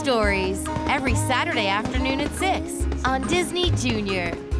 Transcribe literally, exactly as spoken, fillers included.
stories every Saturday afternoon at six on Disney Junior.